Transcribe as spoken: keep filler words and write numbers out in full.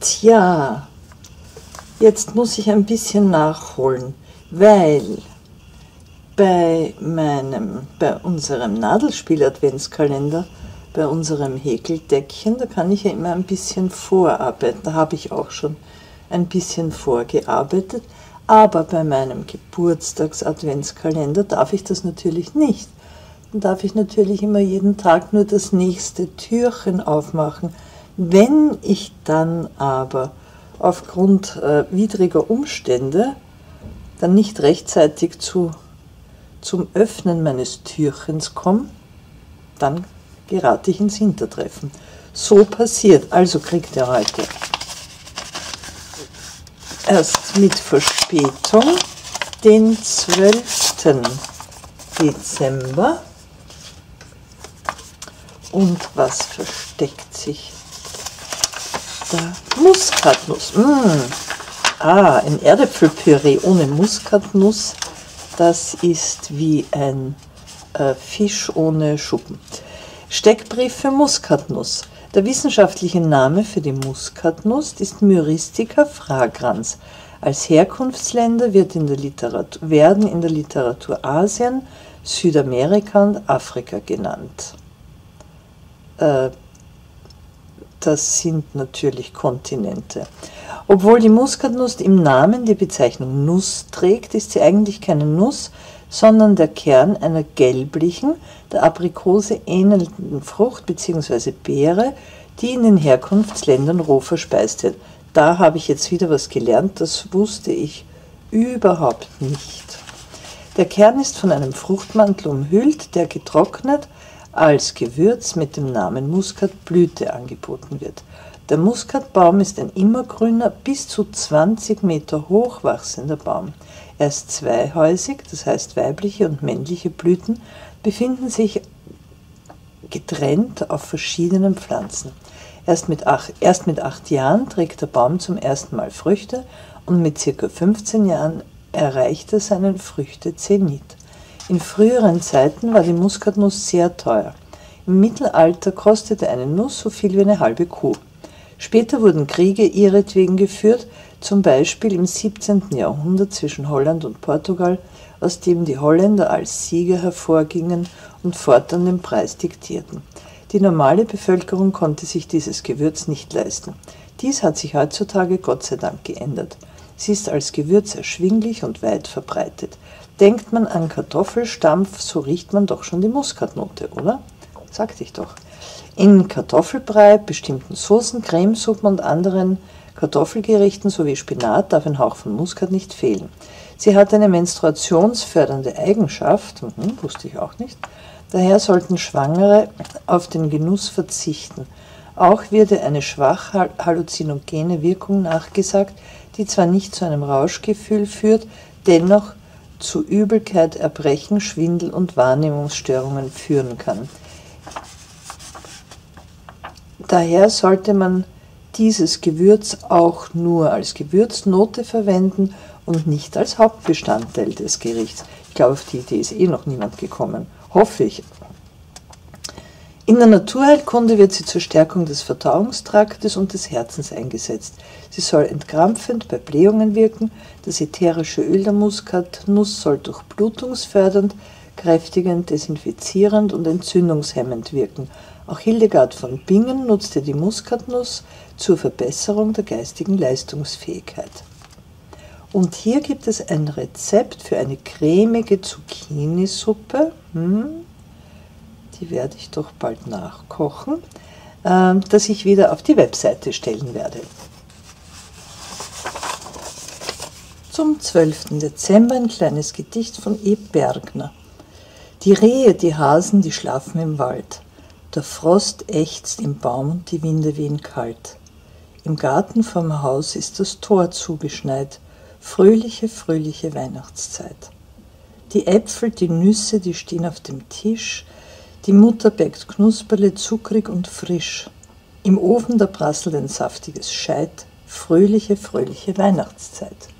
Tja, jetzt muss ich ein bisschen nachholen, weil bei meinem, bei unserem Nadelspiel-Adventskalender, bei unserem Häkeldeckchen, da kann ich ja immer ein bisschen vorarbeiten, da habe ich auch schon ein bisschen vorgearbeitet, aber bei meinem Geburtstags-Adventskalender darf ich das natürlich nicht. Dann darf ich natürlich immer jeden Tag nur das nächste Türchen aufmachen. Wenn ich dann aber aufgrund äh, widriger Umstände dann nicht rechtzeitig zu, zum Öffnen meines Türchens komme, dann gerate ich ins Hintertreffen. So passiert, also kriegt er heute erst mit Verspätung den zwölften Dezember. Und was versteckt sich da? Muskatnuss. Mmh. Ah, ein Erdäpfelpüree ohne Muskatnuss. Das ist wie ein äh, Fisch ohne Schuppen. Steckbrief für Muskatnuss. Der wissenschaftliche Name für die Muskatnuss ist Myristica fragrans. Als Herkunftsländer wird in der Literatur, werden in der Literatur Asien, Südamerika und Afrika genannt. Äh, das sind natürlich Kontinente. Obwohl die Muskatnuss im Namen die Bezeichnung Nuss trägt, ist sie eigentlich keine Nuss, sondern der Kern einer gelblichen, der Aprikose ähnelnden Frucht bzw. Beere, die in den Herkunftsländern roh verspeist wird. Da habe ich jetzt wieder was gelernt, das wusste ich überhaupt nicht. Der Kern ist von einem Fruchtmantel umhüllt, der getrocknet als Gewürz mit dem Namen Muskatblüte angeboten wird. Der Muskatbaum ist ein immergrüner, bis zu zwanzig Meter hoch wachsender Baum. Er ist zweihäusig, das heißt weibliche und männliche Blüten befinden sich getrennt auf verschiedenen Pflanzen. Erst mit, acht, erst mit acht Jahren trägt der Baum zum ersten Mal Früchte und mit ca. fünfzehn Jahren erreicht er seinen Früchtezenit. In früheren Zeiten war die Muskatnuss sehr teuer. Im Mittelalter kostete eine Nuss so viel wie eine halbe Kuh. Später wurden Kriege ihretwegen geführt, zum Beispiel im siebzehnten Jahrhundert zwischen Holland und Portugal, aus dem die Holländer als Sieger hervorgingen und fortan den Preis diktierten. Die normale Bevölkerung konnte sich dieses Gewürz nicht leisten. Dies hat sich heutzutage Gott sei Dank geändert. Sie ist als Gewürz erschwinglich und weit verbreitet. Denkt man an Kartoffelstampf, so riecht man doch schon die Muskatnote, oder? Sagte ich doch. In Kartoffelbrei, bestimmten Soßen, Cremesuppen und anderen Kartoffelgerichten sowie Spinat darf ein Hauch von Muskat nicht fehlen. Sie hat eine menstruationsfördernde Eigenschaft, mhm, wusste ich auch nicht, daher sollten Schwangere auf den Genuss verzichten. Auch wird ihr eine schwach halluzinogene Wirkung nachgesagt, die zwar nicht zu einem Rauschgefühl führt, dennoch zu Übelkeit, Erbrechen, Schwindel und Wahrnehmungsstörungen führen kann. Daher sollte man dieses Gewürz auch nur als Gewürznote verwenden und nicht als Hauptbestandteil des Gerichts. Ich glaube, auf die Idee ist eh noch niemand gekommen. Hoffe ich. In der Naturheilkunde wird sie zur Stärkung des Verdauungstraktes und des Herzens eingesetzt. Sie soll entkrampfend bei Blähungen wirken. Das ätherische Öl der Muskatnuss soll durchblutungsfördernd, kräftigend, desinfizierend und entzündungshemmend wirken. Auch Hildegard von Bingen nutzte die Muskatnuss zur Verbesserung der geistigen Leistungsfähigkeit. Und hier gibt es ein Rezept für eine cremige Zucchinisuppe. Hm, die werde ich doch bald nachkochen, äh, das ich wieder auf die Webseite stellen werde. Zum zwölften Dezember ein kleines Gedicht von E. Bergner. Die Rehe, die Hasen, die schlafen im Wald. Der Frost ächzt im Baum und die Winde wehen kalt. Im Garten vorm Haus ist das Tor zugeschneit. Fröhliche, fröhliche Weihnachtszeit. Die Äpfel, die Nüsse, die stehen auf dem Tisch. Die Mutter bäckt Knusperle, zuckrig und frisch. Im Ofen, da prasselt ein saftiges Scheit. Fröhliche, fröhliche Weihnachtszeit.